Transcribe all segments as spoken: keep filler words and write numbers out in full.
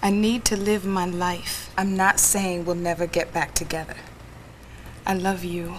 I need to live my life. I'm not saying we'll never get back together. I love you.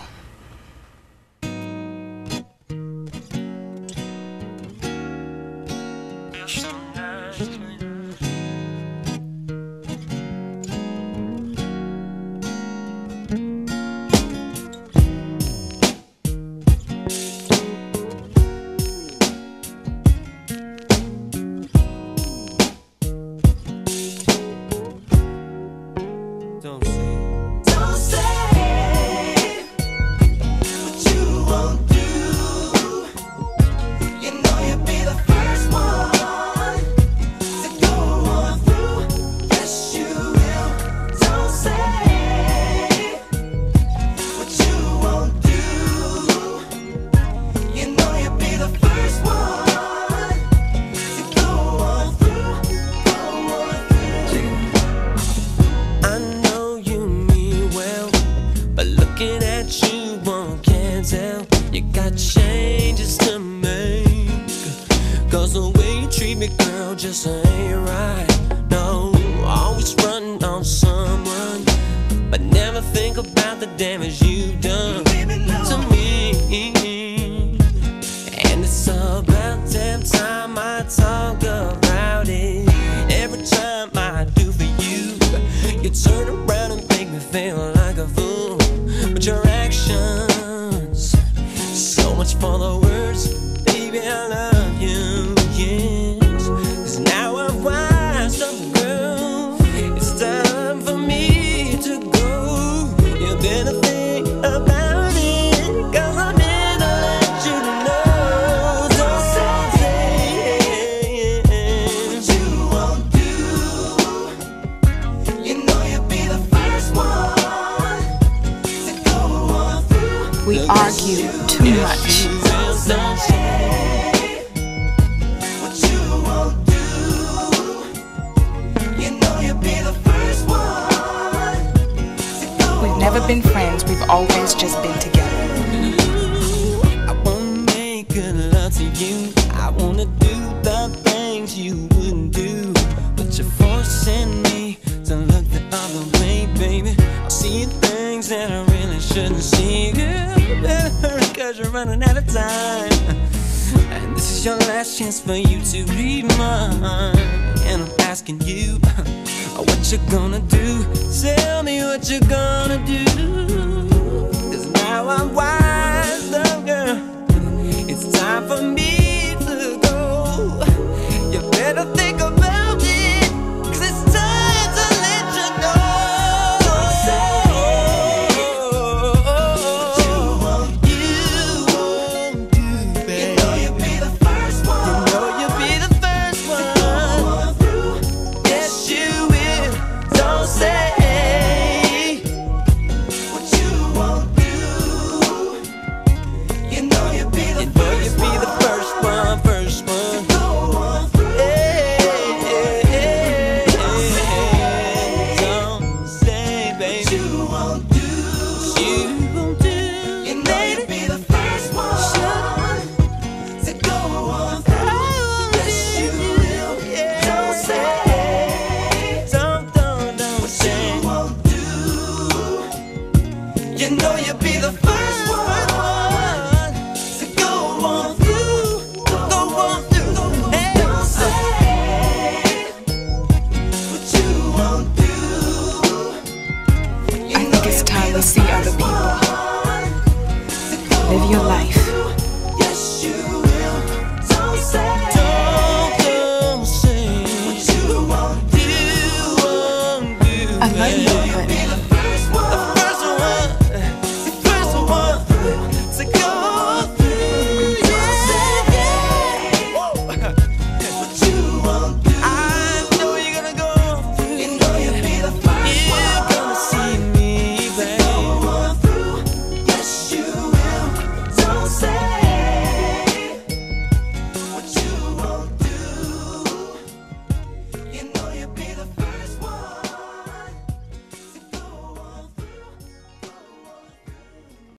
You got changes to make, 'cause the way you treat me, girl, just ain't right. No, always running on someone, but never think about the damage you've done to me. And it's about damn time I talk about it. Every time I do for you, you turn around and make me feel like a fool. But your actions, so much for the words, baby, I love you, yes. 'Cause now I've wised up, girl, it's time for me to go. You better think about it, 'cause I'm here to let you know. Don't say what you won't do. You know you'll be the first one to go on through. We argue too much. Don't say what you won't do. You know you'll be the first one to go. We've never been friends, we've always just been together. I wanna make good love to you. I wanna do the things you wouldn't do, but you're forcing me to look the other way, baby. I'm seeing things that I really shouldn't see. Girl, you better hurry, 'cause you're running out of time. And this is your last chance for you to be mine.